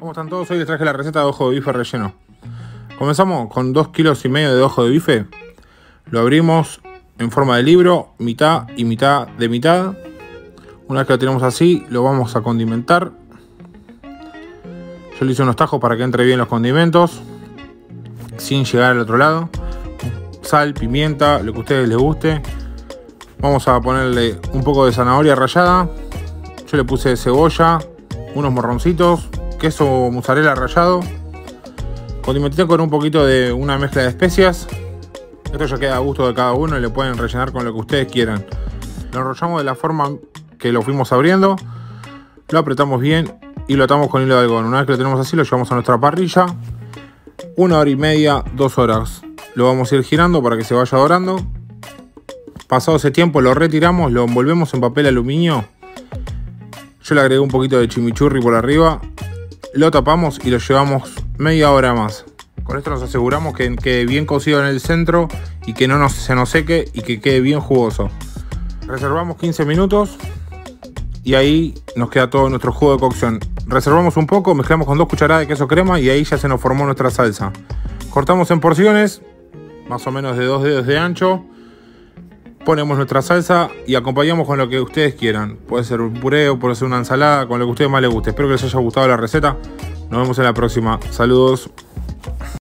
¿Cómo están todos? Hoy les traje la receta de ojo de bife relleno. Comenzamos con 2,5 kilos de ojo de bife. Lo abrimos en forma de libro, mitad y mitad de mitad. Una vez que lo tenemos así, lo vamos a condimentar. Yo le hice unos tajos para que entre bien los condimentos, sin llegar al otro lado. Sal, pimienta, lo que a ustedes les guste. Vamos a ponerle un poco de zanahoria rallada. Yo le puse cebolla, unos morroncitos, queso mozzarella rallado. Condimenté con un poquito de una mezcla de especias. Esto ya queda a gusto de cada uno y le pueden rellenar con lo que ustedes quieran. Lo enrollamos de la forma que lo fuimos abriendo. Lo apretamos bien y lo atamos con hilo de algodón. Una vez que lo tenemos así, lo llevamos a nuestra parrilla. 1 hora y media, 2 horas. Lo vamos a ir girando para que se vaya dorando. Pasado ese tiempo lo retiramos, lo envolvemos en papel aluminio. Yo le agregué un poquito de chimichurri por arriba. Lo tapamos y lo llevamos media hora más. Con esto nos aseguramos que quede bien cocido en el centro y que no se nos seque y que quede bien jugoso. Reservamos 15 minutos y ahí nos queda todo nuestro jugo de cocción. Reservamos un poco, mezclamos con 2 cucharadas de queso crema y ahí ya se nos formó nuestra salsa. Cortamos en porciones, más o menos de 2 dedos de ancho. Ponemos nuestra salsa y acompañamos con lo que ustedes quieran. Puede ser un puré o puede ser una ensalada, con lo que a ustedes más les guste. Espero que les haya gustado la receta. Nos vemos en la próxima. Saludos.